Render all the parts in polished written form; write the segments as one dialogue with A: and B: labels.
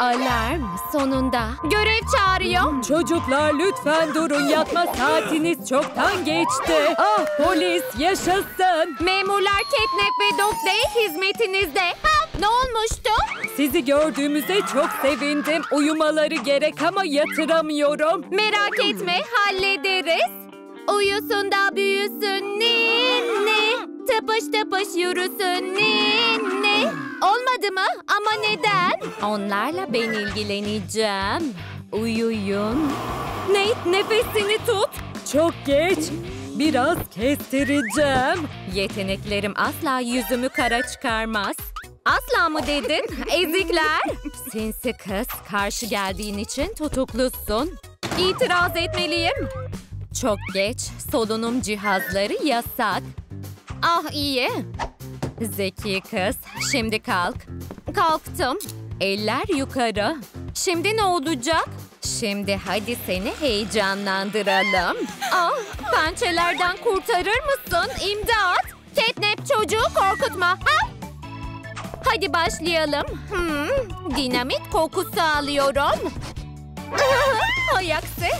A: Alarm sonunda. Görev çağırıyor.
B: Çocuklar lütfen durun, yatma saatiniz çoktan geçti. Ah, polis yaşasın.
A: Memurlar Catnap ve Dog Day hizmetinizde. Ha, ne olmuştu?
B: Sizi gördüğümüze çok sevindim. Uyumaları gerek ama yatıramıyorum.
A: Merak etme, hallederiz. Uyusun da büyüsün ninni. Tıpış tıpış yürüsün ninni. Olmadı mı? Ama neden? Onlarla ben ilgileneceğim. Uyuyun. Nate, nefesini tut.
B: Çok geç. Biraz kestireceğim.
A: Yeteneklerim asla yüzümü kara çıkarmaz. Asla mı dedin? Ezikler. Sinsi kız, karşı geldiğin için tutuklusun. İtiraz etmeliyim. Çok geç. Solunum cihazları yasak. Ah iyi. Zeki kız, şimdi kalk. Kalktım. Eller yukarı. Şimdi ne olacak? Şimdi hadi seni heyecanlandıralım. Ah, pençelerden kurtarır mısın? İmdat! Catnap, çocuğu korkutma. Ha? Hadi başlayalım. Dinamit kokusu alıyorum. Hay aksi.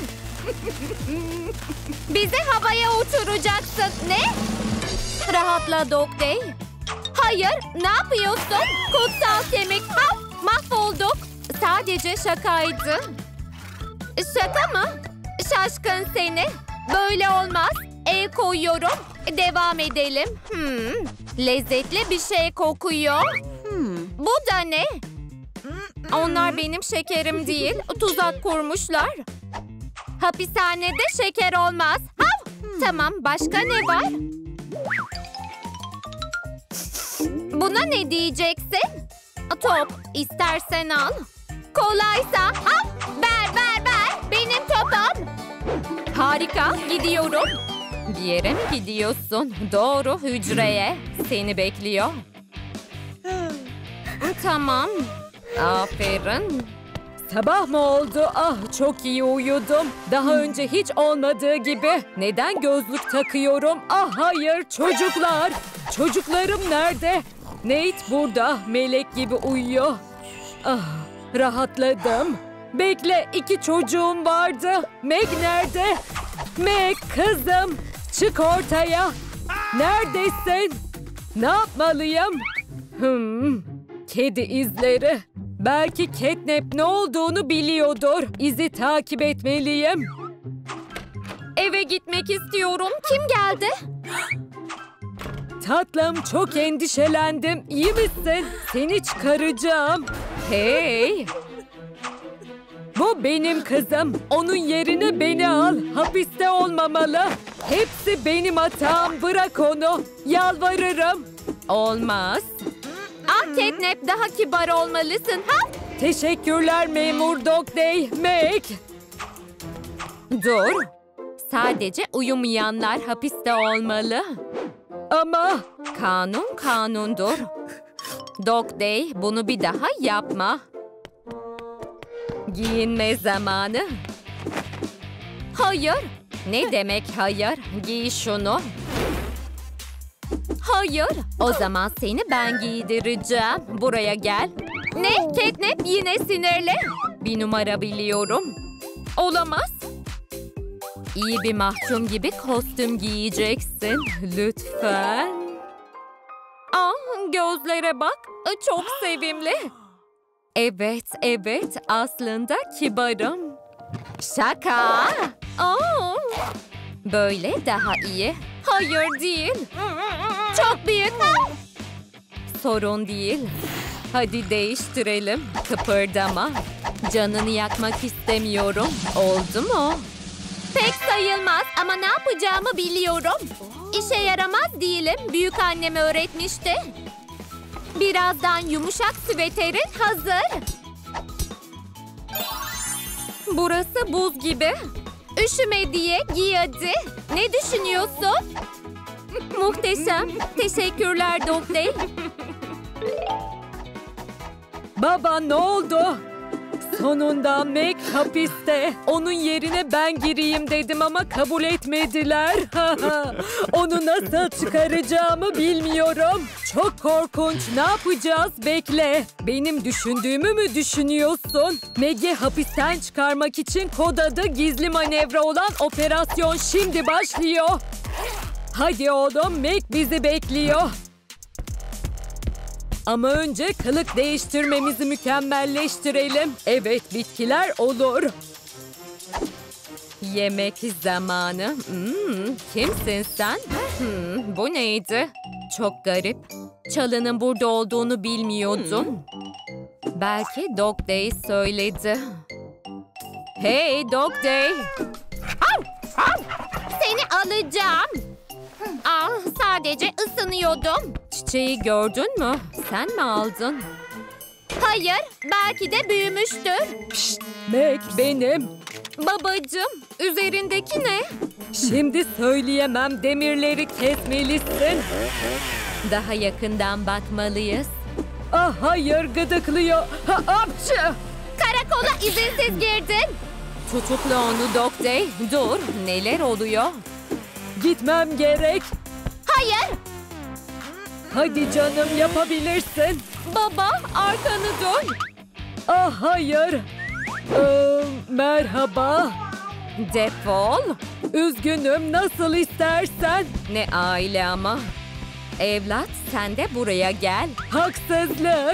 A: Bizi havaya uçuracaksın. Ne? Rahatla Dog Day. Hayır, ne yapıyorsun? Kutsal kemik. Ha, mahvolduk. Sadece şakaydı. Şaka mı? Şaşkın seni. Böyle olmaz. El koyuyorum. Devam edelim. Lezzetli bir şey kokuyor. Bu da ne? Onlar benim şekerim değil. Tuzak kurmuşlar. Hapishanede şeker olmaz. Tamam, başka ne var? Buna ne diyeceksin? Top, istersen al. Kolaysa al. Ver. Benim topum. Harika, gidiyorum. Bir yere mi gidiyorsun? Doğru, hücreye. Seni bekliyor. Tamam. Aferin.
B: Sabah mı oldu? Ah, çok iyi uyudum. Daha önce hiç olmadığı gibi. Neden gözlük takıyorum? Ah hayır, çocuklar. Çocuklarım nerede? Nate burada, melek gibi uyuyor. Ah, rahatladım. Bekle, 2 çocuğum vardı. Meg nerede? Meg kızım, çık ortaya. Neredesin? Ne yapmalıyım? Kedi izleri. Belki Catnap ne olduğunu biliyordur. İzi takip etmeliyim.
A: Eve gitmek istiyorum. Kim geldi?
B: Tatlım, çok endişelendim. İyi misin? Seni çıkaracağım.
A: Hey!
B: Bu benim kızım. Onun yerine beni al. Hapiste olmamalı. Hepsi benim hatam. Bırak onu. Yalvarırım.
A: Olmaz. Ah Catnap, daha kibar olmalısın. Ha?
B: Teşekkürler Memur Dog Day. Meg.
A: Dur. Sadece uyumayanlar hapiste olmalı.
B: Ama
A: kanun kanundur. Dog Day, bunu bir daha yapma. Giyinme zamanı. Hayır. Ne demek hayır? Giy şunu. Hayır. O zaman seni ben giydireceğim. Buraya gel. Ne? Catnap yine sinirli. Bir numara biliyorum. Olamaz. İyi bir mahkum gibi kostüm giyeceksin. Lütfen. Ah, gözlere bak. Çok sevimli. Evet. Aslında kibarım. Şaka. Oh. Böyle daha iyi. Hayır değil. Çok büyük. Sorun değil. Hadi değiştirelim. Kıpırdama. Canını yakmak istemiyorum. Oldu mu? Pek sayılmaz ama ne yapacağımı biliyorum. İşe yaramaz değilim. Büyükannem öğretmişti. Birazdan yumuşak süveterin hazır. Burası buz gibi. Üşüme diye giy hadi. Ne düşünüyorsun? Muhteşem. Teşekkürler Dog Day.
B: baba ne oldu? Sonunda Meg hapiste. Onun yerine ben gireyim dedim ama kabul etmediler. Onu nasıl çıkaracağımı bilmiyorum. Çok korkunç. Ne yapacağız? Bekle. Benim düşündüğümü mü düşünüyorsun? Meg'i hapisten çıkarmak için kod adı gizli manevra olan operasyon şimdi başlıyor. Hadi oğlum, Meg bizi bekliyor. Ama önce kılık değiştirmemizi mükemmelleştirelim. Evet, bitkiler olur. Yemek zamanı. Kimsin sen? Bu neydi? Çok garip. Çalının burada olduğunu bilmiyordum. Belki Dog Day söyledi. Hey Dog Day.
A: Seni alacağım. Al, sadece ısınıyordum.
B: Çiçeği gördün mü? Sen mi aldın?
A: Hayır, belki de büyümüştür.
B: Meg benim.
A: Babacığım, üzerindeki ne?
B: Şimdi söyleyemem, demirleri kesmelisin. Daha yakından bakmalıyız. Ah hayır, gıdıklıyor. Apçı!
A: Karakola izinsiz girdin.
B: Tutukla onu Dog Day. Dur, neler oluyor? Gitmem gerek.
A: Hayır.
B: Hadi canım, yapabilirsin.
A: Baba, arkanı dön.
B: Ah hayır. Merhaba.
A: Defol.
B: Üzgünüm, nasıl istersen. Ne aile ama. Evlat, sen de buraya gel. Haksızlık.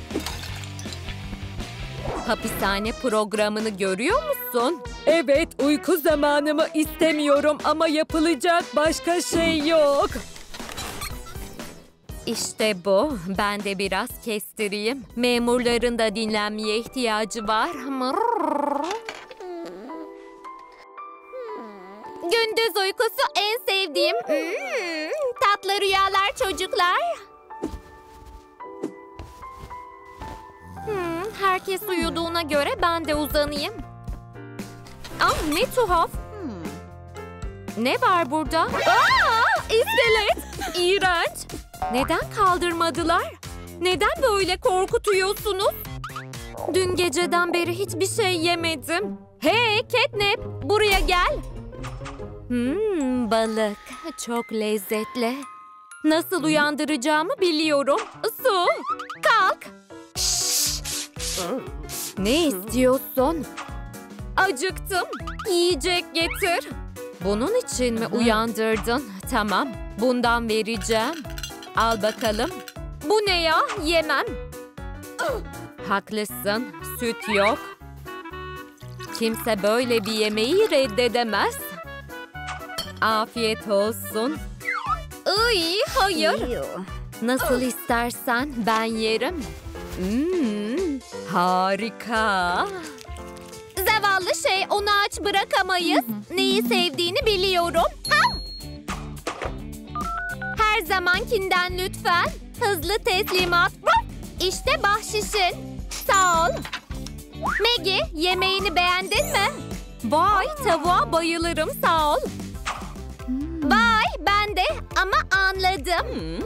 B: Hapishane programını görüyor musun? Evet, uyku zamanımı istemiyorum ama yapılacak başka şey yok. İşte bu. Ben de biraz kestireyim. Memurların da dinlenmeye ihtiyacı var.
A: Gündüz uykusu en sevdiğim. Tatlı rüyalar çocuklar. Herkes uyuduğuna göre ben de uzanayım. Ah, ne tuhaf. Ne var burada? Aa, iskelet. İğrenç. Neden kaldırmadılar? Neden böyle korkutuyorsunuz? Dün geceden beri hiçbir şey yemedim. Hey Catnap, buraya gel. Balık. Çok lezzetli. Nasıl uyandıracağımı biliyorum. Su, kalk. Ne istiyorsun? Acıktım. Yiyecek getir. Bunun için mi uyandırdın? Tamam, bundan vereceğim. Al bakalım. Bu ne ya? Yemem. Haklısın, süt yok. Kimse böyle bir yemeği reddedemez. Afiyet olsun. Iy, hayır. Nasıl istersen ben yerim. Harika. Zavallı şey, onu aç bırakamayız. Neyi sevdiğini biliyorum. Her zamankinden lütfen. Hızlı teslimat. İşte bahşişin. Sağ ol. Maggie, yemeğini beğendin mi? Vay, tavuğa bayılırım, sağ ol. Vay, ben de ama anladım.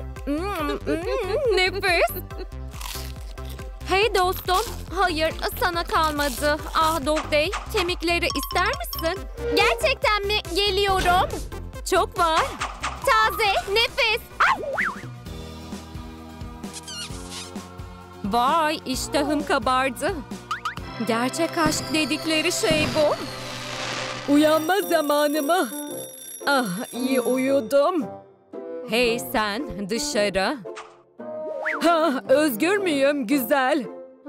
A: Nefis. Hey dostum. Hayır, sana kalmadı. Ah Dog Day, kemikleri ister misin? Gerçekten mi? Geliyorum. Çok var. Taze, nefis. Vay, iştahım kabardı. Gerçek aşk dedikleri şey bu. Uyanma zamanı mı? Ah, iyi uyudum. Hey sen, dışarı. Ha, özgür müyüm? Güzel.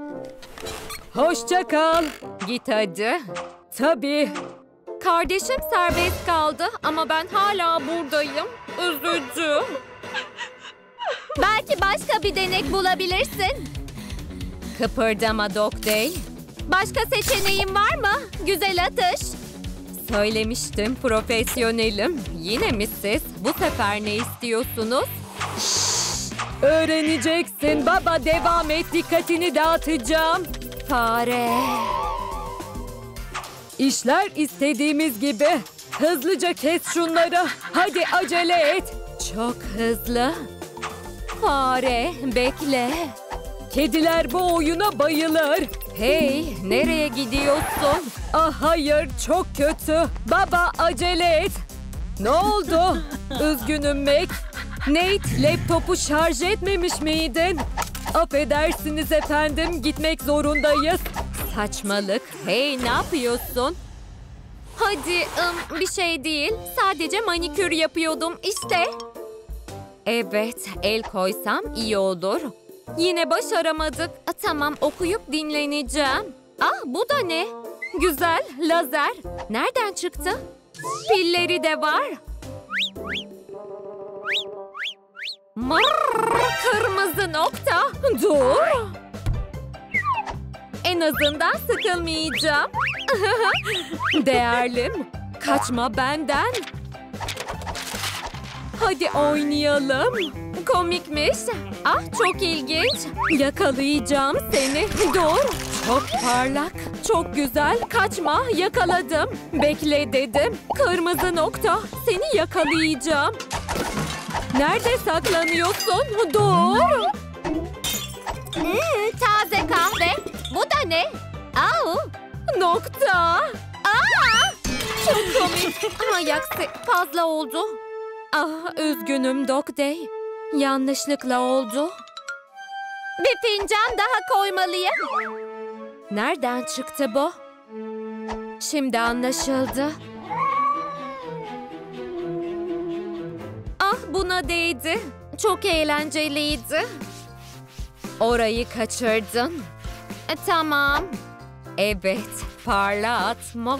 A: Hoşça kal. Git hadi. Tabii. Kardeşim serbest kaldı ama ben hala buradayım. Üzücü. Belki başka bir denek bulabilirsin. Kıpırdama Dog Day. Başka seçeneğin var mı? Güzel atış. Söylemiştim, profesyonelim. Yine mi siz? Bu sefer ne istiyorsunuz? Öğreneceksin. Baba, devam et. Dikkatini dağıtacağım. Fare. İşler istediğimiz gibi. Hızlıca kes şunları. Hadi acele et. Çok hızlı. Fare, bekle.
B: Kediler bu oyuna bayılır.
A: Hey, nereye gidiyorsun?
B: Ah hayır, çok kötü. Baba acele et. Ne oldu? Üzgünüm Mac. Nate, laptopu şarj etmemiş miydin? Affedersiniz efendim, gitmek zorundayız.
A: Saçmalık. Hey, ne yapıyorsun? Hadi, bir şey değil. Sadece manikür yapıyordum işte. Evet, el koysam iyi olur. Yine başaramadık. Tamam, okuyup dinleneceğim. Bu da ne? Güzel, lazer. Nereden çıktı? Pilleri de var. Kırmızı nokta.
B: Dur.
A: En azından sıkılmayacağım.
B: Değerlim, kaçma benden. Hadi oynayalım.
A: Komikmiş. Çok ilginç.
B: Yakalayacağım seni. Dur. Çok parlak. Çok güzel. Kaçma. Yakaladım. Bekle dedim. Kırmızı nokta. Seni yakalayacağım. Nerede saklanıyorsun? Dur.
A: Taze kahve. Bu da ne?
B: Nokta.
A: Çok komik. Yaksi fazla oldu.
B: Üzgünüm Dog Day. Yanlışlıkla oldu.
A: Bir fincan daha koymalıyım.
B: Nereden çıktı bu? Şimdi anlaşıldı.
A: Buna değdi. Çok eğlenceliydi.
B: Orayı kaçırdın.
A: Tamam.
B: Evet, parlat.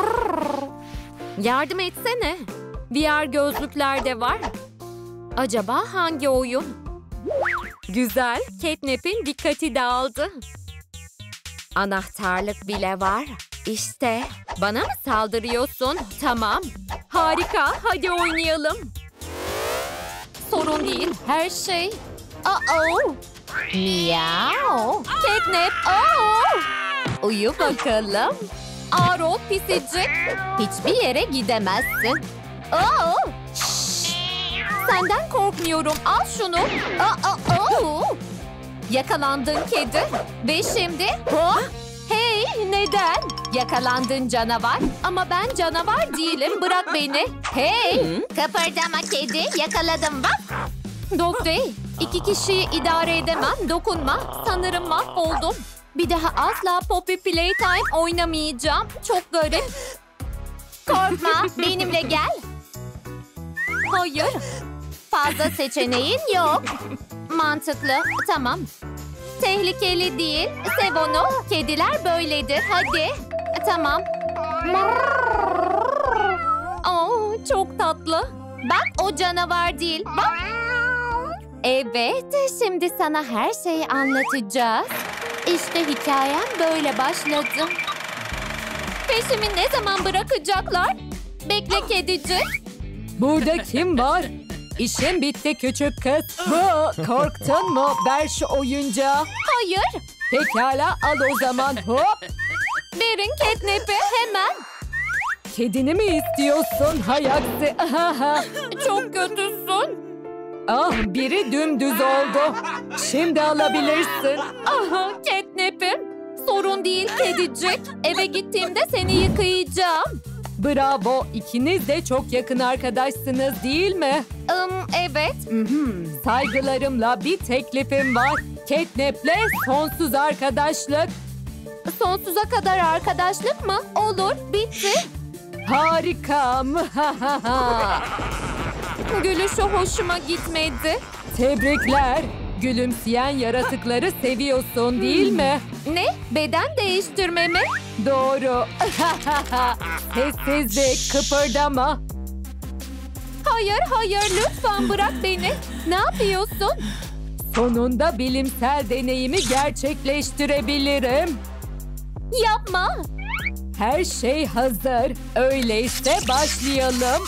A: Yardım etsene. VR gözlükler de var. Acaba hangi oyun?
B: Güzel, Catnap'in dikkati dağıldı.
A: Anahtarlık bile var. İşte, bana mı saldırıyorsun? Tamam.
B: Harika, hadi oynayalım.
A: Sorun değil, her şey. Miau. Catnap, uyu bakalım. Aro pisicik. Hiçbir yere gidemezsin. Şşş. Senden korkmuyorum. Al şunu. Yakalandın kedi. Ve şimdi... Hey, neden? Yakalandın canavar. Ama ben canavar değilim. Bırak beni. Hey, kıpırdama kedi. Yakaladım bak. Dog Day, 2 kişiyi idare edemem. Dokunma. Sanırım mahvoldum. Bir daha asla Poppy Playtime oynamayacağım. Çok garip. Korkma, benimle gel. Hayır. Fazla seçeneğin yok. Mantıklı. Tamam. Tehlikeli değil. Sev onu. Kediler böyledir. Hadi. Tamam. Çok tatlı. Bak o canavar değil. Bak. Evet. Şimdi sana her şeyi anlatacağız. İşte hikayem böyle başladı. Peşimi ne zaman bırakacaklar? Bekle kedicik.
B: Burada kim var? İşim bitti küçük kız. Korktun mu? Ver şu oyuncağı.
A: Hayır.
B: Pekala al o zaman. Hop.
A: Verin Catnap'i hemen.
B: Kedini mi istiyorsun? Hay aksi.
A: Çok kötüsün.
B: Biri dümdüz oldu. Şimdi alabilirsin.
A: Catnap'im. Sorun değil kedicik. Eve gittiğimde seni yıkayacağım.
B: Bravo. İkiniz de çok yakın arkadaşsınız değil mi?
A: Evet.
B: Saygılarımla bir teklifim var. Catnap'le sonsuz arkadaşlık.
A: Sonsuza kadar arkadaşlık mı? Olur. Bitti.
B: Harika.
A: Gülüşü hoşuma gitmedi.
B: Tebrikler. Gülümseyen yaratıkları seviyorsun değil mi?
A: Ne? Beden değiştirme mi?
B: Doğru. Sessizlik, kıpırdama.
A: Hayır, lütfen bırak beni. Ne yapıyorsun?
B: Sonunda bilimsel deneyimi gerçekleştirebilirim.
A: Yapma.
B: Her şey hazır. Öyleyse başlayalım.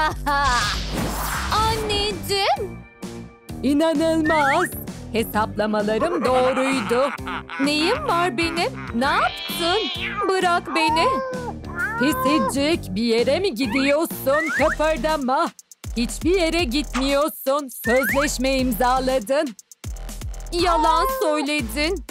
A: Anneciğim.
B: İnanılmaz. Hesaplamalarım doğruydu.
A: Neyim var benim? Ne yaptın? Bırak beni.
B: Pisicik, bir yere mi gidiyorsun? Kıpırdama. Hiçbir yere gitmiyorsun. Sözleşme imzaladın.
A: Yalan söyledin.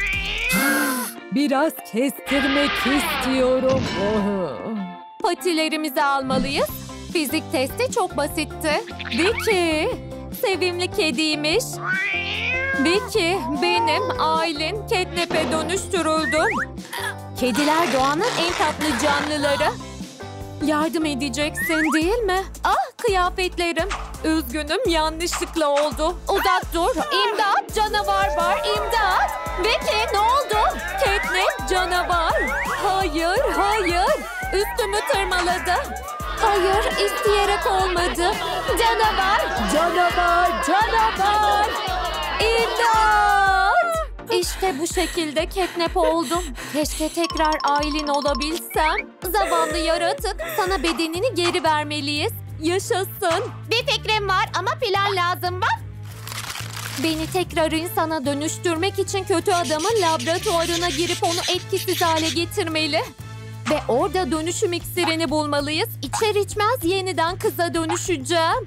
B: Biraz kestirmek istiyorum.
A: Patilerimizi almalıyız. Fizik testi çok basitti. Vicky, sevimli kediymiş. Vicky, benim, Aylin, Catnap'e dönüştürüldüm. Kediler doğanın en tatlı canlıları. Yardım edeceksin değil mi? Ah, kıyafetlerim. Üzgünüm, yanlışlıkla oldu. Uzak dur. İmdat, canavar var. İmdat. Vicky, ne oldu? Catnap, canavar. Hayır, hayır. Üstümü tırmaladı. Hayır, isteyerek olmadı. Canavar.
B: Canavar, canavar.
A: İmdat! İşte bu şekilde Catnap oldum. Keşke tekrar Aylin olabilsem. Zavallı yaratık, sana bedenini geri vermeliyiz. Yaşasın. Bir fikrim var ama plan lazım bak. Beni tekrar insana dönüştürmek için kötü adamın laboratuvarına girip onu etkisiz hale getirmeli. Ve orada dönüşüm iksirini bulmalıyız. İçer içmez yeniden kıza dönüşeceğim.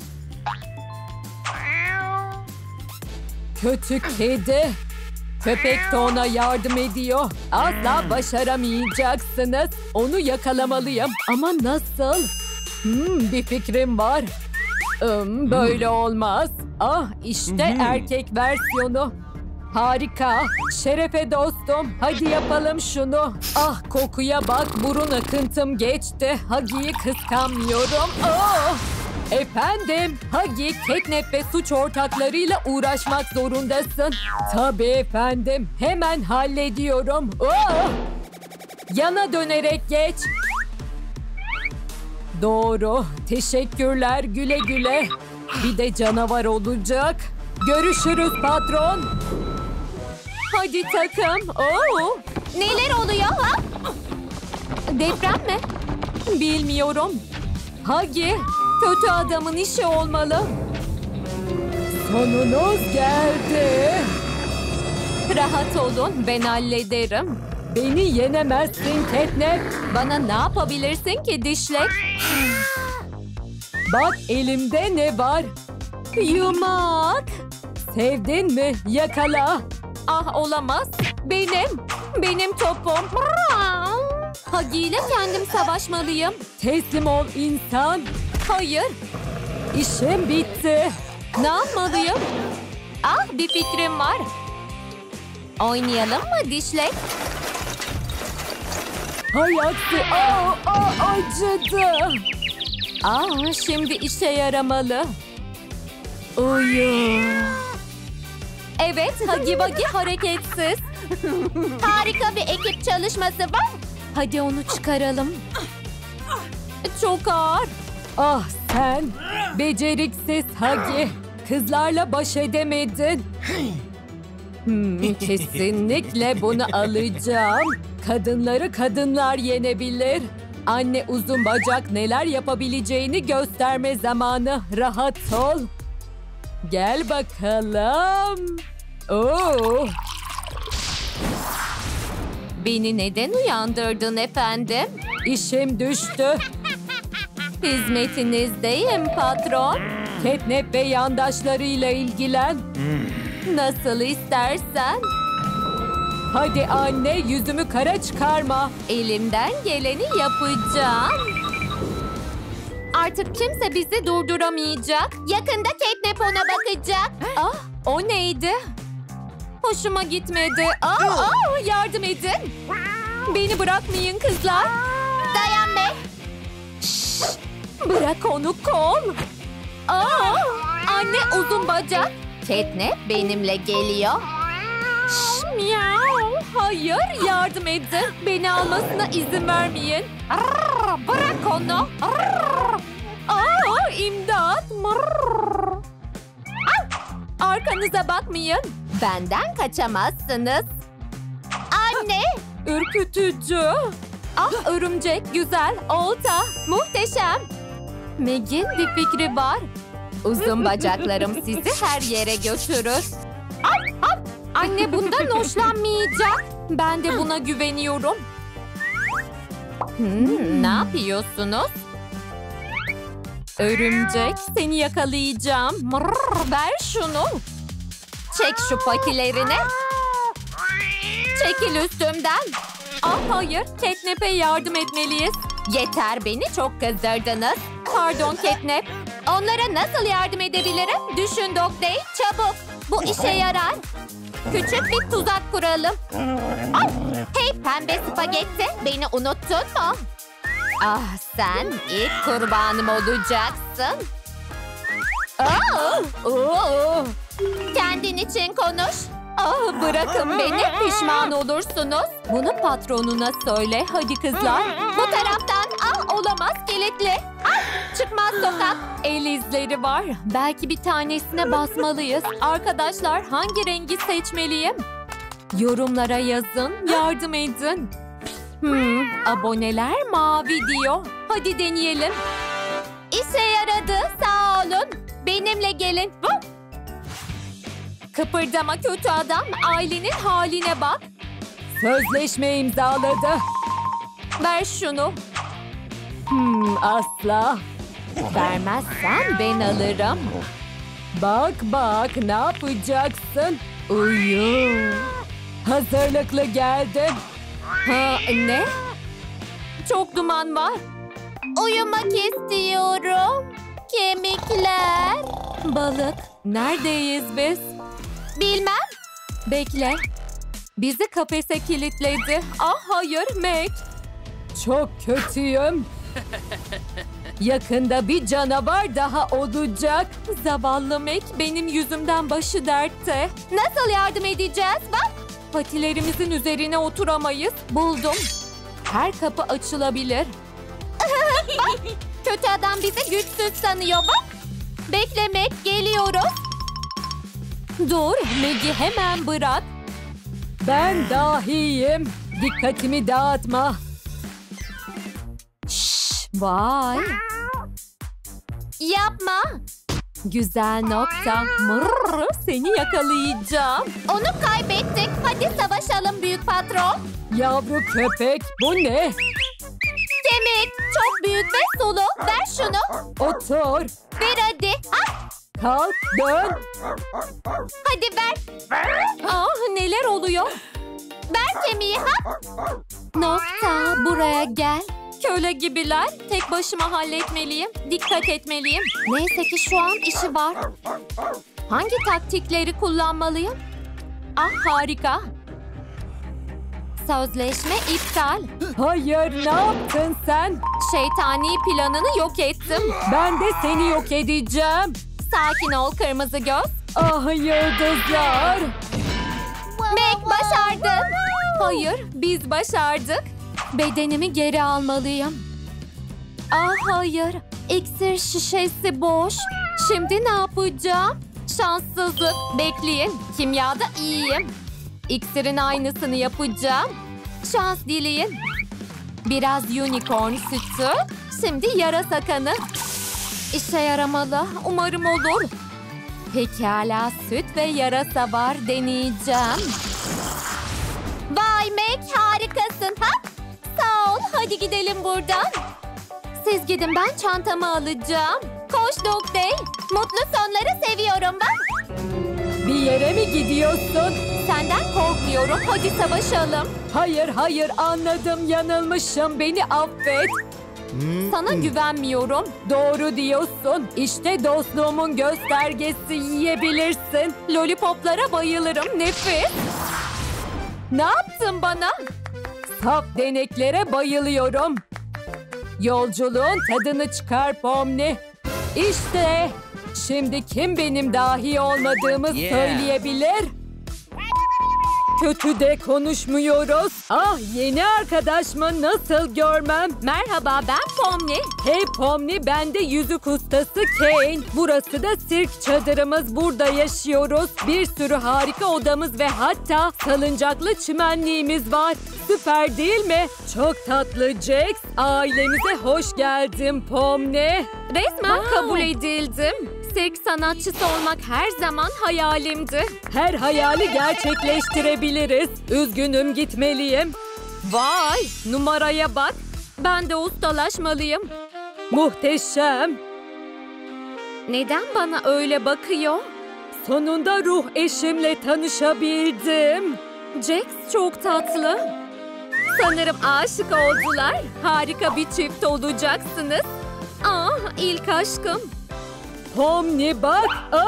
B: Kötü kedi. Köpek de ona yardım ediyor. Asla başaramayacaksınız. Onu yakalamalıyım. Ama nasıl? Bir fikrim var. Böyle olmaz. Ah, işte erkek versiyonu. Harika. Şerefe dostum. Hadi yapalım şunu. Ah, kokuya bak. Burun akıntım geçti. Huggy'yi kıskanmıyorum. Oh! Efendim, Huggy, Catnap ve suç ortaklarıyla uğraşmak zorundasın. Tabii efendim. Hemen hallediyorum. Oh! Yana dönerek geç. Doğru. Teşekkürler. Güle güle. Bir de canavar olacak. Görüşürüz patron.
A: Hadi takım. Oo. Neler oluyor ha? Deprem mi? Bilmiyorum. Huggy, kötü adamın işi olmalı.
B: Sonunuz geldi.
A: Rahat olun, ben hallederim.
B: Beni yenemezsin Catnap.
A: Bana ne yapabilirsin ki dişlek?
B: Bak elimde ne var?
A: Yumak.
B: Sevdin mi? Yakala.
A: Ah, olamaz. Benim topum. Huggy ile kendim savaşmalıyım.
B: Teslim ol insan.
A: Hayır.
B: İşim bitti.
A: Ne yapmalıyım? Ah, bir fikrim var. Oynayalım mı dişlek?
B: Hay aksi. Acıdı.
A: Şimdi işe yaramalı.
B: Uyu.
A: Evet, Huggy Wuggy hareketsiz. Harika bir ekip çalışması var. Hadi onu çıkaralım. Çok ağır.
B: Ah sen. Beceriksiz Huggy. Kızlarla baş edemedin. Kesinlikle bunu alacağım. Kadınları kadınlar yenebilir. Anne uzun bacak neler yapabileceğini gösterme zamanı. Rahat ol. Gel bakalım. Oo.
A: Beni neden uyandırdın efendim?
B: İşim düştü.
A: Hizmetinizdeyim patron.
B: Catnap ve yandaşlarıyla ilgilen.
A: Nasıl istersen.
B: Hadi anne, yüzümü kara çıkarma.
A: Elimden geleni yapacağım. Artık kimse bizi durduramayacak. Yakında Catnap ona bakacak. Ah, o neydi? Hoşuma gitmedi. Yardım edin. Beni bırakmayın kızlar. Dayan be. Şşş, bırak onu kol. Anne uzun bacak. Catnap benimle geliyor. Şşş, miau. Hayır, yardım edin. Beni almasına izin vermeyin. Bırak onu. İmdat. Arkanıza bakmayın. Benden kaçamazsınız. Anne. Ürkütücü. Örümcek güzel. Olta. Muhteşem. Meg'in bir fikri var. Uzun bacaklarım sizi her yere götürür. Anne bundan hoşlanmayacak. Ben de buna güveniyorum. Ne yapıyorsunuz? Örümcek, seni yakalayacağım. Ver şunu. Çek şu patilerini. Çekil üstümden.
B: Ah hayır, Catnap'e yardım etmeliyiz.
A: Yeter, beni çok kızdırdınız.
B: Pardon Catnap.
A: Onlara nasıl yardım edebilirim? Düşün Dokey, çabuk. Bu işe yarar. Küçük bir tuzak kuralım. Ay, hey pembe spagetti, beni unuttun mu? Ah, sen ilk kurbanım olacaksın. Kendin için konuş.
B: Ah bırakın beni, pişman olursunuz. Bunu patronuna söyle, hadi kızlar.
A: Bu taraftan. Olamaz, kilitli. Çıkmaz sokak.
B: El izleri var. Belki bir tanesine basmalıyız. Arkadaşlar hangi rengi seçmeliyim? Yorumlara yazın, yardım edin. Aboneler mavi diyor. Hadi deneyelim.
A: İşe yaradı, sağ olun. Benimle gelin.
B: Kıpırdama kötü adam, ailenin haline bak. Sözleşme imzaladı. Ver şunu. Asla. Vermezsen ben alırım. Bak bak, ne yapacaksın? Uyu. Hazırlıklı geldim. Ha, ne? Çok duman var.
A: Uyumak istiyorum. Kemikler.
B: Balık, neredeyiz biz?
A: Bilmem.
B: Bekle. Bizi kafese kilitledi. Ah hayır Mac. Çok kötüyüm. Yakında bir canavar daha olacak. Zavallı Mac, benim yüzümden başı dertte.
A: Nasıl yardım edeceğiz? Bak.
B: Patilerimizin üzerine oturamayız. Buldum. Her kapı açılabilir.
A: Kötü adam bizi güçsüz sanıyor bak. Beklemek, geliyoruz.
B: Dur, Maggie hemen bırak. Ben dahiyim. Dikkatimi dağıtma. Şşş, vay.
A: Yapma.
B: Güzel nokta. Mırr, seni yakalayacağım.
A: Onu kaybettik. Hadi savaşalım büyük patron.
B: Yavru köpek, bu ne?
A: Kemik, çok büyük ve sulu. Ver şunu.
B: Otur.
A: Ver hadi.
B: Kalk, dön.
A: Hadi ver.
B: Ah, neler oluyor?
A: Ver kemiği.
B: Nokta, buraya gel. Köle gibiler. Tek başıma halletmeliyim. Dikkat etmeliyim. Neyse ki şu an işi var. Hangi taktikleri kullanmalıyım? Ah harika. Sözleşme iptal. Hayır, ne yaptın sen? Şeytani planını yok ettim. Ben de seni yok edeceğim. Sakin ol kırmızı göz. Ah yıldızlar.
A: Meg başardın.
B: Hayır, biz başardık. Bedenimi geri almalıyım. Ah hayır, iksir şişesi boş. Şimdi ne yapacağım? Şanssızlık. Bekleyin, kimyada iyiyim. İksirin aynısını yapacağım. Şans dileyin. Biraz unicorn sütü. Şimdi yarasa kanı. İşe yaramalı. Umarım olur. Pekala, süt ve yarasa var. Deneyeceğim.
A: Vay Meg, harikasın. Sağ ol. Hadi gidelim buradan.
B: Siz gidin, ben çantamı alacağım.
A: Koş Dokey. Mutlu sonları seviyorum ben.
B: Bir yere mi gidiyorsun?
A: Senden korkmuyorum. Hadi savaşalım.
B: Hayır hayır, anladım, yanılmışım, beni affet. Sana güvenmiyorum. Doğru diyorsun. İşte dostluğumun göstergesi, yiyebilirsin. Lollipoplara bayılırım, nefis. Ne yaptın bana? Saf deneklere bayılıyorum. Yolculuğun tadını çıkar Pomni. İşte şimdi kim benim dahi olmadığımı söyleyebilir? Kötü de konuşmuyoruz. Ah, yeni arkadaşımı nasıl görmem? Merhaba, ben Pomni. Hey Pomni, ben de yüzük ustası Kane. Burası da sirk çadırımız. Burada yaşıyoruz. Bir sürü harika odamız ve hatta salıncaklı çimenliğimiz var. Süper değil mi? Çok tatlı Jax. Ailemize hoş geldin Pomni. Resmen kabul edildim. Sirk sanatçısı olmak her zaman hayalimdi. Her hayali gerçekleştirebiliriz. Üzgünüm, gitmeliyim. Vay, numaraya bak. Ben de ustalaşmalıyım. Muhteşem. Neden bana öyle bakıyor? Sonunda ruh eşimle tanışabildim.
A: Jax çok tatlı. Sanırım aşık oldular. Harika bir çift olacaksınız. Ah, ilk aşkım.
B: Pomni bak.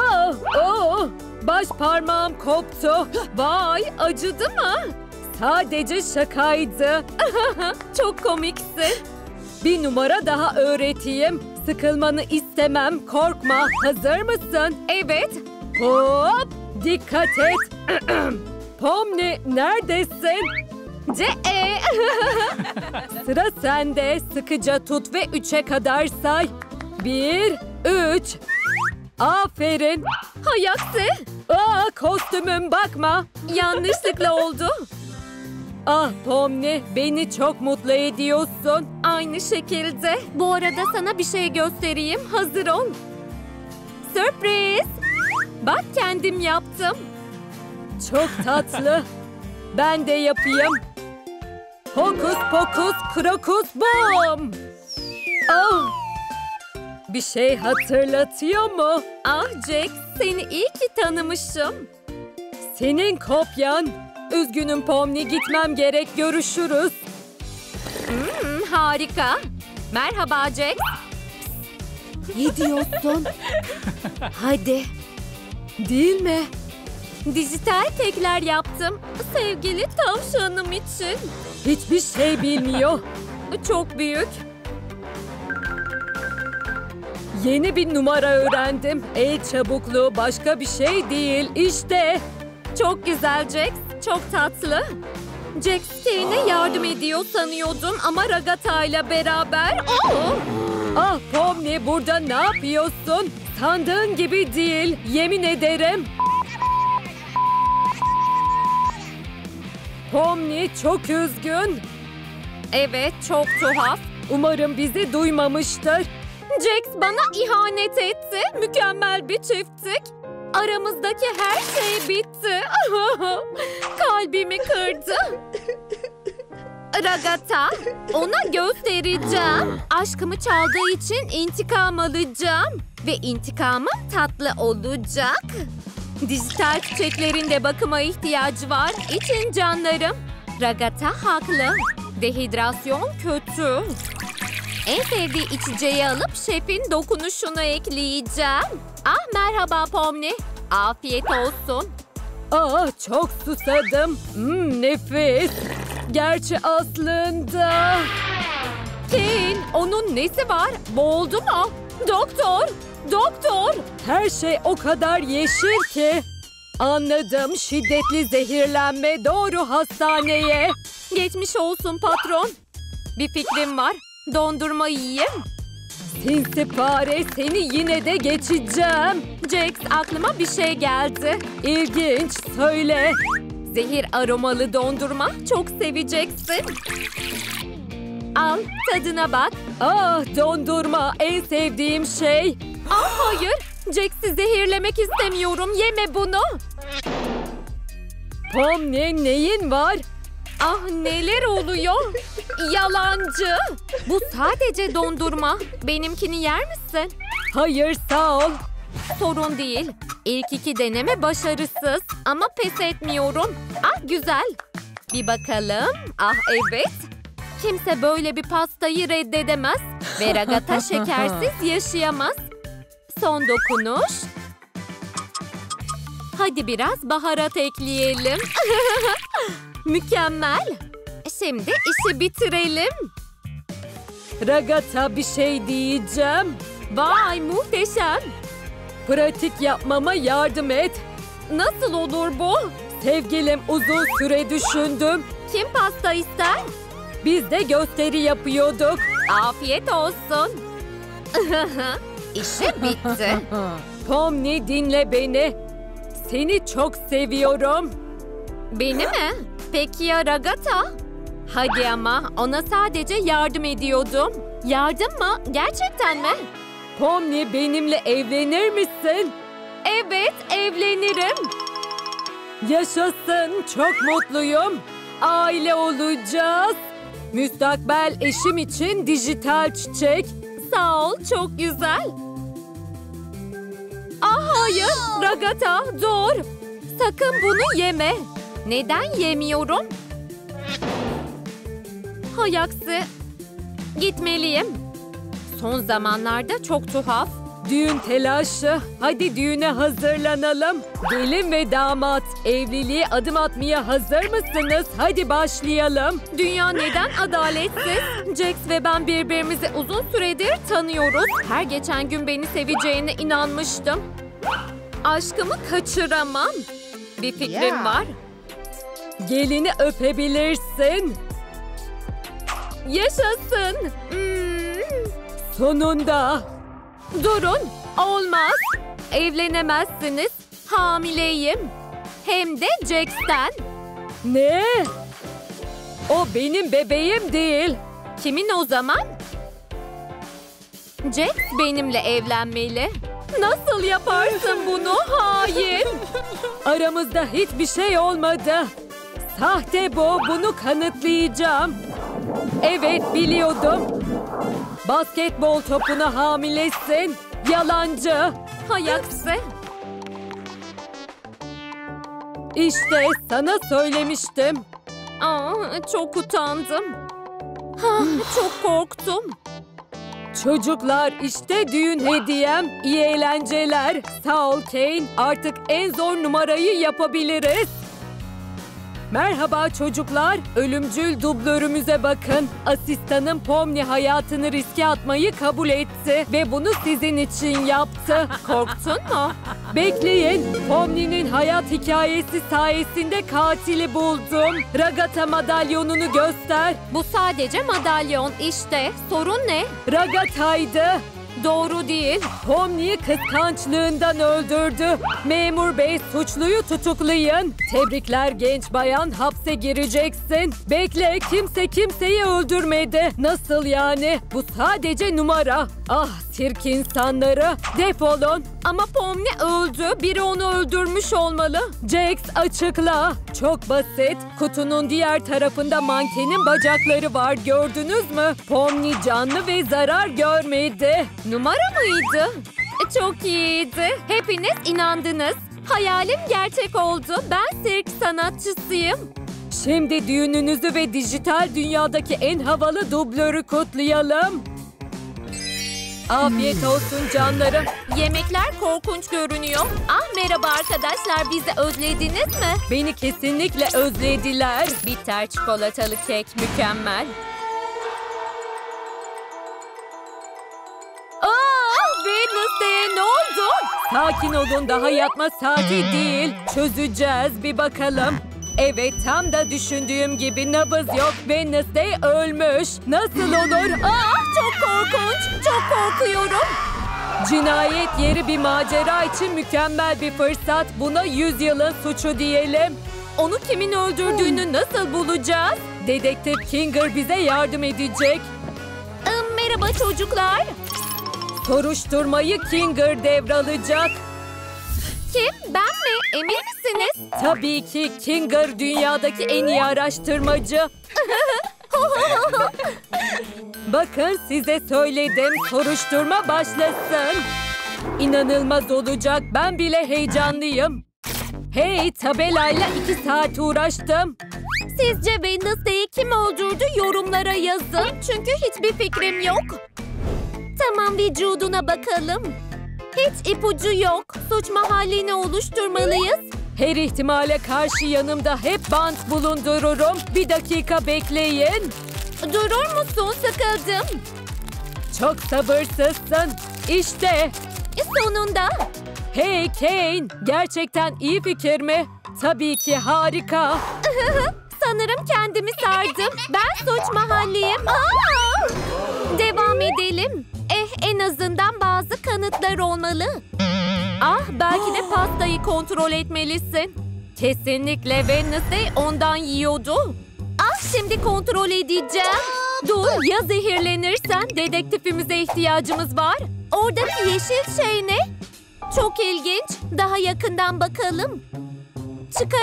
B: Baş parmağım koptu.
A: Vay, acıdı mı?
B: Sadece şakaydı.
A: Çok komiksin.
B: Bir numara daha öğreteyim. Sıkılmanı istemem. Korkma. Hazır mısın?
A: Evet.
B: Hop! Dikkat et. Pomni neredesin? Sıra sende. Sıkıca tut ve 3'e kadar say. 1, 3. Aferin.
A: Hay aksi.
B: Kostümüm bakma.
A: Yanlışlıkla oldu.
B: Ah Pomni, beni çok mutlu ediyorsun.
A: Aynı şekilde. Bu arada sana bir şey göstereyim. Hazır ol. Sürpriz. Bak, kendim yaptım.
B: Çok tatlı. Ben de yapayım. Hokus pokus krokus bum. Oh. Bir şey hatırlatıyor mu?
A: Ah Jax, seni iyi ki tanımışım.
B: Senin kopyan. Üzgünüm Pomni, gitmem gerek. Görüşürüz.
A: Harika. Merhaba Jax.
B: Ne diyorsun?
A: Hadi.
B: Değil mi?
A: Dijital kekler yaptım. Sevgili tavşanım için.
B: Hiçbir şey bilmiyor.
A: Çok büyük.
B: Yeni bir numara öğrendim. El çabukluğu başka bir şey değil. İşte.
A: Çok güzel Jax. Çok tatlı. Jax Kane'e yardım ediyor sanıyordum ama Ragata ile beraber.
B: Ah Pomni, burada ne yapıyorsun? Sandığın gibi değil. Yemin ederim. Pomni çok üzgün.
A: Evet, çok tuhaf.
B: Umarım bizi duymamıştır.
A: Jax bana ihanet etti. Mükemmel bir çifttik. Aramızdaki her şey bitti. Kalbimi kırdı. Ragata, ona göstereceğim. Aşkımı çaldığı için intikam alacağım. Ve intikamım tatlı olacak. Dijital çiçeklerin de bakıma ihtiyacı var. İçin canlarım. Ragata haklı. Dehidrasyon kötü. En sevdiği içeceği alıp şefin dokunuşunu ekleyeceğim. Ah, merhaba Pomni. Afiyet olsun.
B: Çok susadım. Nefis. Gerçi aslında...
A: Kane, onun nesi var? Boğuldu mu? Doktor! Doktor!
B: Her şey o kadar yeşil ki. Anladım. Şiddetli zehirlenme. Doğru hastaneye.
A: Geçmiş olsun patron. Bir fikrim var. Dondurma yiyeyim.
B: Sinsi fare, seni yine de geçeceğim.
A: Jax, aklıma bir şey geldi.
B: İlginç, söyle.
A: Zehir aromalı dondurma. Çok seveceksin. Al, tadına bak.
B: Dondurma en sevdiğim şey.
A: Hayır, Jax'i zehirlemek istemiyorum. Yeme bunu.
B: Pomni, neyin var?
A: Ah, neler oluyor? Yalancı. Bu sadece dondurma. Benimkini yer misin?
B: Hayır, sağ ol.
A: Sorun değil. İlk 2 deneme başarısız. Ama pes etmiyorum. Ah, güzel. Bir bakalım. Ah, evet. Kimse böyle bir pastayı reddedemez. Ve Ragata şekersiz yaşayamaz. Son dokunuş. Hadi biraz baharat ekleyelim. Mükemmel. Şimdi işi bitirelim.
B: Ragata, bir şey diyeceğim.
A: Vay, muhteşem.
B: Pratik yapmama yardım et.
A: Nasıl olur bu?
B: Sevgilim, uzun süre düşündüm.
A: Kim pasta ister?
B: Biz de gösteri yapıyorduk.
A: Afiyet olsun. İşi bitti.
B: Pomni, dinle beni. Seni çok seviyorum.
A: Beni mi? Peki ya Ragata? Hadi ama, ona sadece yardım ediyordum. Yardım mı? Gerçekten mi?
B: Pomni, benimle evlenir misin?
A: Evet, evlenirim.
B: Yaşasın, çok mutluyum. Aile olacağız. Müstakbel eşim için dijital çiçek.
A: Sağ ol, çok güzel. Ah, Hayır, Ragata dur. Sakın bunu yeme. Neden yemiyorum? Hay aksi. Gitmeliyim. Son zamanlarda çok tuhaf.
B: Düğün telaşı. Hadi düğüne hazırlanalım. Gelin ve damat, evliliğe adım atmaya hazır mısınız? Hadi başlayalım.
A: Dünya neden adaletsiz? Jax ve ben birbirimizi uzun süredir tanıyoruz. Her geçen gün beni seveceğine inanmıştım. Aşkımı kaçıramam. Bir fikrim var.
B: Gelini öpebilirsin.
A: Yaşasın.
B: Sonunda.
A: Durun. Olmaz. Evlenemezsiniz. Hamileyim. Hem de Jax'ten.
B: Ne? O benim bebeğim değil.
A: Kimin o zaman? Jax benimle evlenmeli. Nasıl yaparsın bunu? Hayır.
B: Aramızda hiçbir şey olmadı. Sahte bu. Bunu kanıtlayacağım. Evet, biliyordum. Basketbol topuna hamilesin. Yalancı.
A: Hay aksi.
B: İşte sana söylemiştim.
A: Çok utandım. Çok korktum.
B: Çocuklar, işte düğün hediyem. İyi eğlenceler. Sağ ol Kane. Artık en zor numarayı yapabiliriz. Merhaba çocuklar. Ölümcül dublörümüze bakın. Asistanım Pomni hayatını riske atmayı kabul etti. Ve bunu sizin için yaptı.
A: Korktun mu?
B: Bekleyin. Pomni'nin hayat hikayesi sayesinde katili buldum. Ragata madalyonunu göster.
A: Bu sadece madalyon işte. Sorun ne?
B: Ragata'ydı.
A: Doğru değil.
B: Pomni'yi kıskançlığından öldürdü. Memur bey, suçluyu tutuklayın. Tebrikler genç bayan, hapse gireceksin. Bekle, kimse kimseyi öldürmedi. Nasıl yani? Bu sadece numara. Ah, sirk insanları. Defolun.
A: Ama Pomni öldü. Biri onu öldürmüş olmalı.
B: Jax, açıkla. Çok basit. Kutunun diğer tarafında mankenin bacakları var. Gördünüz mü? Pomni canlı ve zarar görmedi.
A: Numara mıydı? Çok iyiydi. Hepiniz inandınız. Hayalim gerçek oldu. Ben sirk sanatçısıyım.
B: Şimdi düğününüzü ve dijital dünyadaki en havalı dublörü kutlayalım. Afiyet olsun canlarım.
A: Yemekler korkunç görünüyor. Merhaba arkadaşlar, bizi özlediniz mi?
B: Beni kesinlikle özlediler.
A: Bitter çikolatalı kek mükemmel. Wednesday'e ne oldu?
B: Sakin olun, daha yatma saati değil. Çözeceğiz, bir bakalım. Evet, tam da düşündüğüm gibi nabız yok. Wednesday ölmüş. Nasıl olur?
A: Çok korkunç. Çok korkuyorum.
B: Cinayet yeri bir macera için mükemmel bir fırsat. Buna 100 yılın suçu diyelim.
A: Onu kimin öldürdüğünü nasıl bulacağız?
B: Dedektif Kinger bize yardım edecek.
A: Merhaba çocuklar.
B: Soruşturmayı Kinger devralacak.
A: Kim? Ben mi? Emin misiniz?
B: Tabii ki Kinger dünyadaki en iyi araştırmacı. Bakın, size söyledim. Soruşturma başlasın. İnanılmaz olacak. Ben bile heyecanlıyım. Hey, tabelayla 2 saat uğraştım.
A: Sizce Wednesday'i kim öldürdü? Yorumlara yazın. Çünkü hiçbir fikrim yok. Tamam, vücuduna bakalım. Hiç ipucu yok. Suç mahallini oluşturmalıyız.
B: Her ihtimale karşı yanımda hep bant bulundururum. Bir dakika bekleyin.
A: Durur musun? Sıkıldım.
B: Çok sabırsızsın. İşte.
A: Sonunda.
B: Hey Kane, gerçekten iyi fikir mi? Tabii ki harika.
A: Sanırım kendimi sardım. Ben suç mahalliyim. Devam edelim. En azından bazı kanıtlar olmalı. Belki de pastayı kontrol etmelisin. Kesinlikle Wednesday ondan yiyordu. Şimdi kontrol edeceğim. Dur, ya zehirlenirsen? Dedektifimize ihtiyacımız var. Oradaki yeşil şey ne? Çok ilginç. Daha yakından bakalım.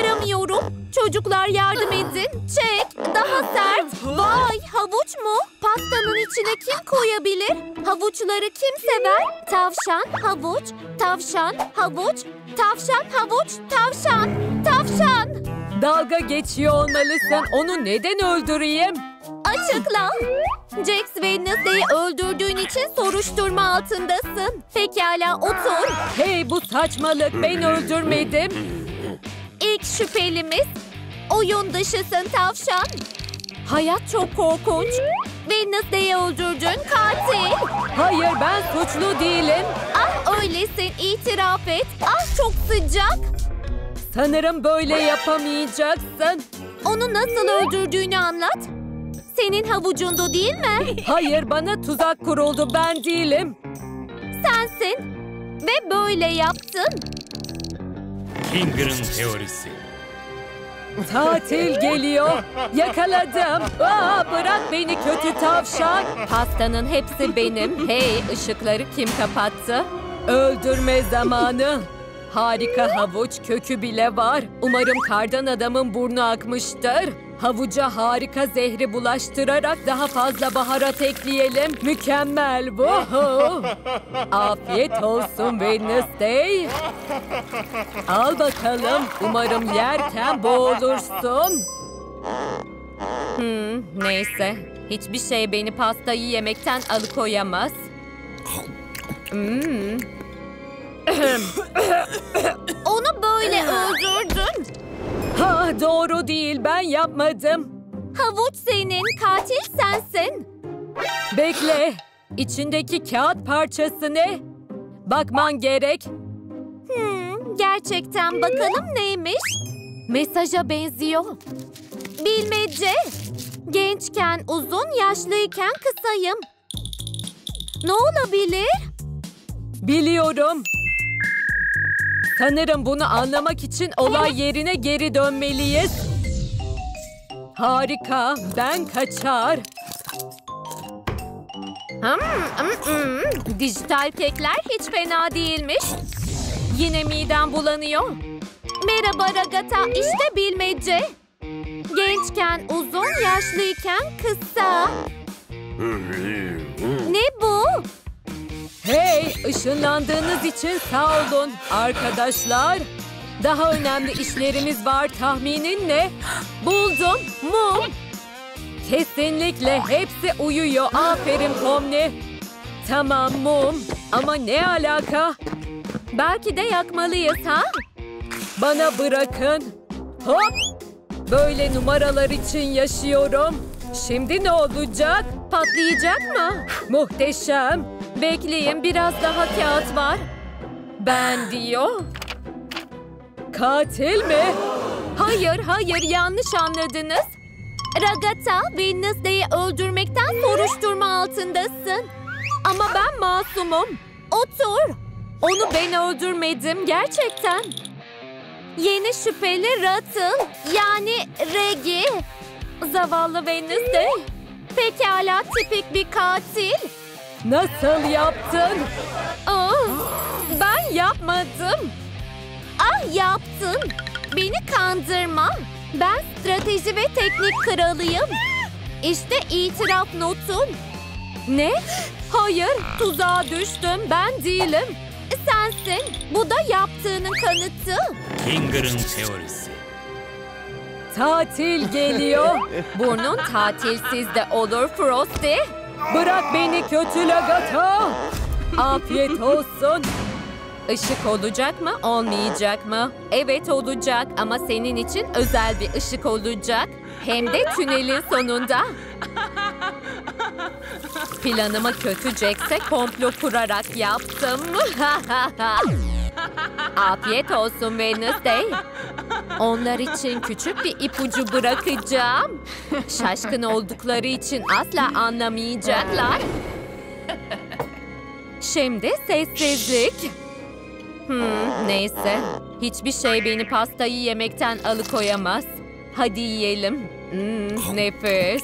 A: Çıkaramıyorum. Çocuklar yardım edin. Çek. Daha sert. Vay, havuç mu? pastanın içine kim koyabilir? Havuçları kim sever? Tavşan, havuç, tavşan, havuç, tavşan, havuç, tavşan, tavşan.
B: Dalga geçiyor olmalısın. Onu neden öldüreyim?
A: Açıkla. Jax Wednesday'i öldürdüğün için soruşturma altındasın. Pekala otur.
B: Hey, bu saçmalık. Ben öldürmedim.
A: İlk şüphelimiz oyun dışısın tavşan. Hayat çok korkunç. Wednesday'i öldürdün katil.
B: Hayır, ben suçlu değilim.
A: Ah öylesin, itiraf et. Ah çok sıcak.
B: Sanırım böyle yapamayacaksın.
A: Onu nasıl öldürdüğünü anlat. Senin havucundu değil mi?
B: Hayır, bana tuzak kuruldu. Ben değilim.
A: Sensin. Ve böyle yaptın.
C: Kinger'ın teorisi.
B: Tatil geliyor. Yakaladım. Bırak beni kötü tavşan.
A: Pastanın hepsi benim. Hey, ışıkları kim kapattı?
B: Öldürme zamanı. Harika havuç kökü bile var. Umarım kardan adamın burnu akmıştır. Havuca harika zehri bulaştırarak daha fazla baharat ekleyelim. Mükemmel bu. Afiyet olsun Wednesday. Al bakalım. Umarım yerken boğulursun.
A: Neyse. Hiçbir şey beni pastayı yemekten alıkoyamaz. Onu böyle öldürdün.
B: Doğru değil, ben yapmadım.
A: Havuç senin, katil sensin.
B: Bekle. İçindeki kağıt parçası ne? Bakman gerek.
A: Gerçekten bakalım neymiş? Mesaja benziyor. Bilmece. Gençken uzun, yaşlıyken kısayım. Ne olabilir?
B: Biliyorum. Sanırım bunu anlamak için olay yerine geri dönmeliyiz. Harika, ben kaçar.
A: Dijital kekler hiç fena değilmiş. Yine midem bulanıyor. Merhaba Ragata, işte bilmece. Gençken uzun, yaşlıyken kısa. Ne bu?
B: Hey, ışınlandığınız için sağ olun arkadaşlar. Daha önemli işlerimiz var, tahminin ne? Buldum, mum. Kesinlikle hepsi uyuyor. Aferin Pomni. Tamam mum. Ama ne alaka?
A: Belki de yakmalıyız ha?
B: Bana bırakın. Hop. Böyle numaralar için yaşıyorum. Şimdi ne olacak?
A: Patlayacak mı?
B: Muhteşem.
A: Bekleyin, biraz daha kağıt var. Ben diyor.
B: Katil mi?
A: Hayır, yanlış anladınız. Ragata, Wednesday'i öldürmekten soruşturma altındasın. Ama ben masumum. Otur. Onu ben öldürmedim gerçekten. Yeni şüpheli Rattle, yani Regi. Zavallı Wednesday. Pekala, tipik bir katil.
B: Nasıl yaptın?
A: Ben yapmadım. Ah yaptın. Beni kandırma. Ben strateji ve teknik kralıyım. İşte itiraf notun. Ne? Hayır, tuzağa düştüm. Ben değilim. Sensin. Bu da yaptığının kanıtı.
C: Kinger'ın teorisi.
B: Tatil geliyor.
A: Burnun tatilsiz de olur Frosty.
B: Bırak beni kötü Lagata. Afiyet olsun.
A: Işık olacak mı, olmayacak mı? Evet olacak ama senin için özel bir ışık olacak. Hem de tünelin sonunda. Planımı kötü Jax'e komplo kurarak yaptım. Afiyet olsun Wednesday. Onlar için küçük bir ipucu bırakacağım. Şaşkın oldukları için asla anlamayacaklar. Şimdi sessizlik. Neyse. Hiçbir şey beni pastayı yemekten alıkoyamaz. Hadi yiyelim. Nefis.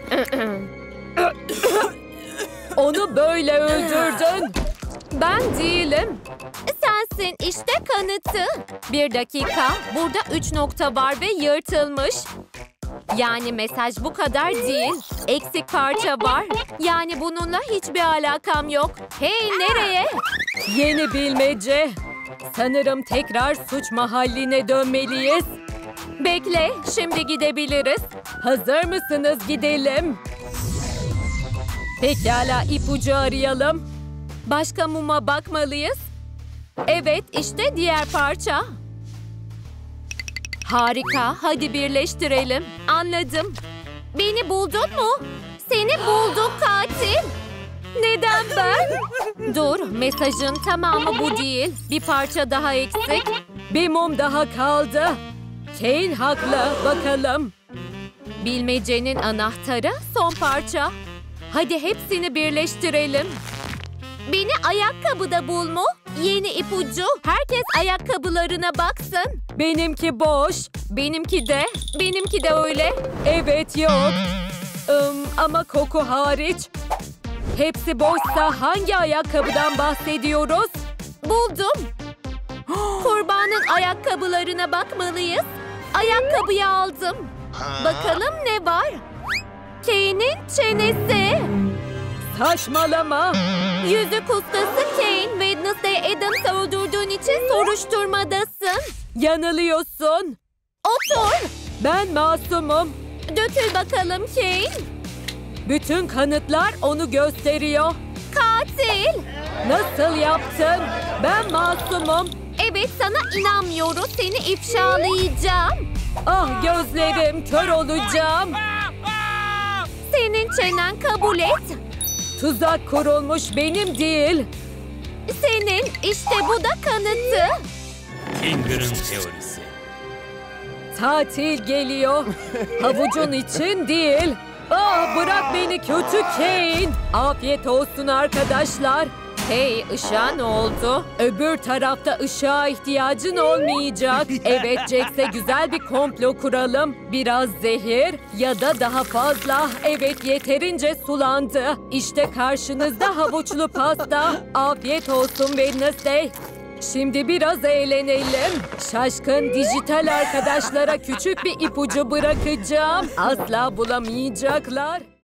B: Onu böyle öldürdün.
A: Ben değilim. Sensin işte kanıtı. Bir dakika. Burada 3 nokta var ve yırtılmış. Yani mesaj bu kadar değil. Eksik parça var. Yani bununla hiçbir alakam yok. Hey, nereye?
B: Yeni bilmece. Sanırım tekrar suç mahalline dönmeliyiz.
A: Bekle, şimdi gidebiliriz.
B: Hazır mısınız? Gidelim. Pekala, ipucu arayalım.
A: Başka muma bakmalıyız. Evet, işte diğer parça. Harika, hadi birleştirelim. Anladım. Beni buldun mu? Seni bulduk katil. Neden ben? Dur, mesajın tamamı bu değil. Bir parça daha eksik.
B: Bir mum daha kaldı. Kane haklı. Bakalım.
A: Bilmecenin anahtarı son parça. Hadi hepsini birleştirelim. Beni ayakkabıda bul mu? Yeni ipucu. Herkes ayakkabılarına baksın.
B: Benimki boş.
A: Benimki de öyle.
B: Evet, yok. Ama koku hariç. Hepsi boşsa hangi ayakkabıdan bahsediyoruz?
A: Buldum. Kurbanın ayakkabılarına bakmalıyız. Ayakkabıyı aldım. Bakalım ne var? Kane'in çenesi.
B: Saçmalama.
A: Yüzük ustası Kane. Wednesday Addams'ı öldürdüğün için soruşturmadasın.
B: Yanılıyorsun.
A: Otur.
B: Ben masumum.
A: Dökül bakalım Kane.
B: Bütün kanıtlar onu gösteriyor.
A: Katil.
B: Nasıl yaptın? Ben masumum.
A: Evet, sana inanmıyoruz. Seni ifşalayacağım.
B: Ah, gözlerim, kör olacağım.
A: Senin çenen, kabul et.
B: Tuzak kurulmuş, benim değil.
A: Senin, işte bu da kanıtı.
C: 킹그른 teorisi.
B: Tatil geliyor. Havucun için değil. Ah, bırak beni kötü Kane. Afiyet olsun arkadaşlar.
A: Hey, ışığa ne oldu?
B: Öbür tarafta ışığa ihtiyacın olmayacak. Evet Jax'e güzel bir komplo kuralım. Biraz zehir ya da daha fazla. Evet, yeterince sulandı. İşte karşınızda havuçlu pasta. Afiyet olsun Wednesday. Şimdi biraz eğlenelim. Şaşkın dijital arkadaşlara küçük bir ipucu bırakacağım. Asla bulamayacaklar.